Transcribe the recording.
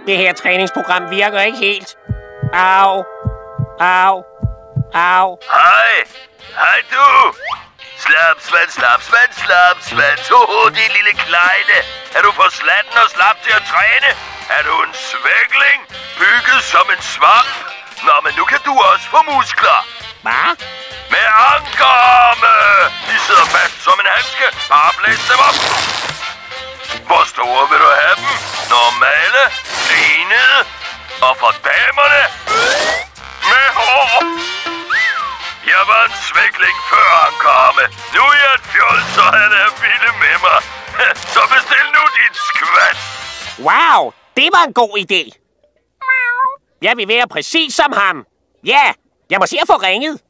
Det her træningsprogram virker ikke helt. Au. Au. Au. Hej du. Slapsvand, slapsvand, slapsvand. Din lille kleine. Er du for slatten og slap til at træne? Er du en svækling? Bygget som en svamp? Nå, men nu kan du også få muskler. Hvad? Med ankerarme! De sidder fast som en handske. Bare blæs dem op. Hvor store vil du have dem? Normale? Senede? Og for damerne? Med hår? Jeg var en svækling før ankerarme. Nu er jeg et fjols, og han er vilde med mig. Så bestil nu dit skvat. Wow, det var en god idé. Jeg vil være præcis som ham. Ja, jeg må se at få ringet.